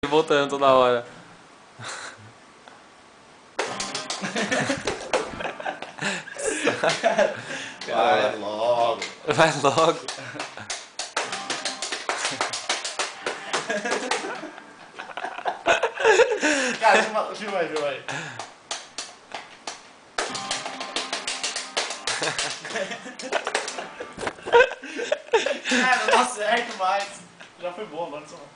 voltando toda hora. Vai logo. Vai logo. Cara, filma aí. Cara, não dá certo mais. Já foi bom, agora só.